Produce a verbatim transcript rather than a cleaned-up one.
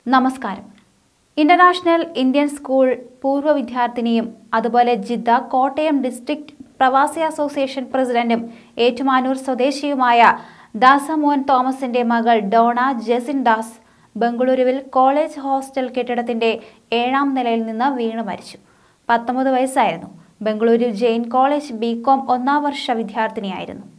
നമസ്കാരം. International Indian school പൂർവ്വ വിദ്യാർത്ഥിനിയും അതുപോലെ ജിദ്ദ കോട്ടയം ഡിസ്ട്രിക്ട് പ്രവാസി അസോസിയേഷൻ പ്രസിഡന്റും ഏറ്റുമാനൂർ സ്വദേശിയുമായ ദാസമോൻ തോമസിന്റെ മകൾ ഡോണ ജെസിൻ ദാസ് ബംഗളൂരുവിൽ കോളേജ് ഹോസ്റ്റൽ കെട്ടിടത്തിന്റെ ഏഴാം നിലയിൽ നിന്ന് വീണ് മരിച്ചു. പത്തൊമ്പത് വയസ്സായിരുന്നു. ബംഗളൂരു ജെയിൻ കോളേജ് ബികോം ഒന്നാം വർഷ വിദ്യാർത്ഥിനിയായിരുന്നു.